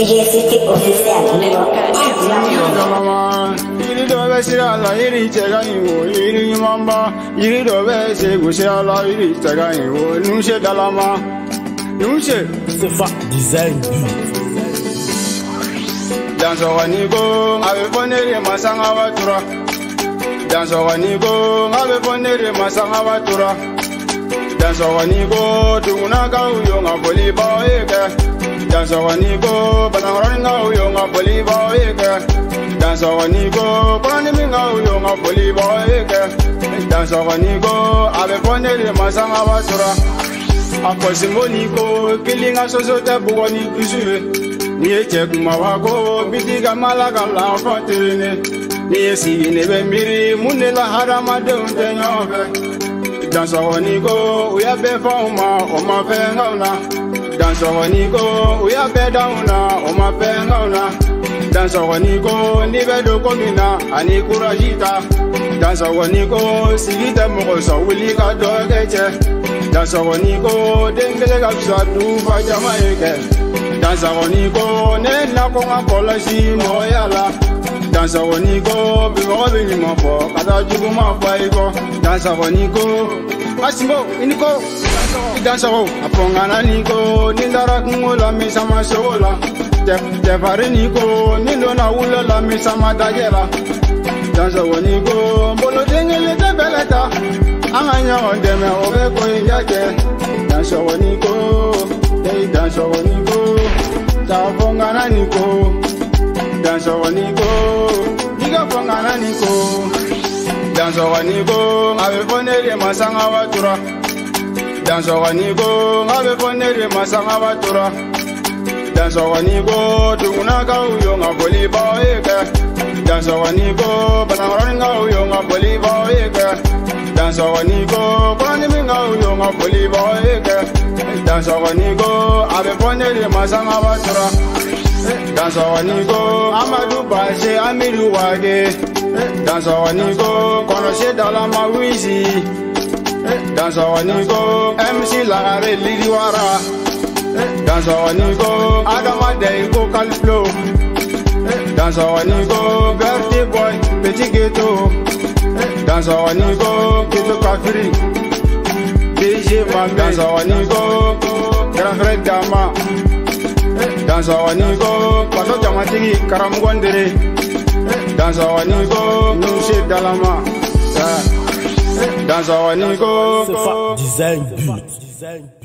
J'étais officiel. Yiri do be sira la yiri tega iwo yiri mamba yiri do be se gusia la yiri tega iwo nunche dalama nunche Sefa design danso wanigo ave ponere masanga batura danso wanigo ave ponere masanga batura danso wanigo tuna ka uyo ngaboli ba eke danso wanigo banaranga uyo ngaboli ba eke dansa wanigo kwani minga uyo ngaboli ba eke dansa wanigo abe ponele masanga basura akosi moniko kilinga sosote bugoni kusure niye chekuma wako bidiga malaga la fatirine niye sigine be miri munela harama de untenyofe dansa wanigo uya be fauma o mafengauna dansa wanigo uya be dauna o mafengauna dansa wanigo ni be do komina ani kurajita dansa wanigo sigita mo so wuli ka do keche dansa wanigo dengele ga sadu fa jamaike dansa wanigo ne na ko ngakola si mo yala dansa wanigo bi mo be ni mo fo kada jubu ma fa iko dansa wanigo asimbo iniko dansa wo apongana niko nindara kungola misama sola te fare niko nilo na wula la misama dajela dansa wanigo mbolo dengele te beleta anganya ondeme obe ko injaje dansa wanigo dansa wanigo ta fongana niko dansa wanigo diga fongana niko dansa wanigo ave ponere masanga watura dansa wanigo ave ponere masanga watura dansa wanigo tuna ka uyo ngaboli ba eke dansa wanigo banaranga uyo ngaboli ba eke dansa wanigo kwani minga uyo ngaboli ba eke dansa wanigo abe ponele masanga watura dansa wanigo amadu bashe amiru wage dansa wanigo konoshe dalama wizi dansa wanigo MC lagare liriwara dansa wanigo adama deiko kalflo dansa wanigo birthday boy petit ghetto dansa wanigo kito kafiri DJ Mame dansa wanigo grand frère Dama dansa wanigo pato jamatigi karamgondere dansa wanigo nunche dalama dansa wanigo Sefa design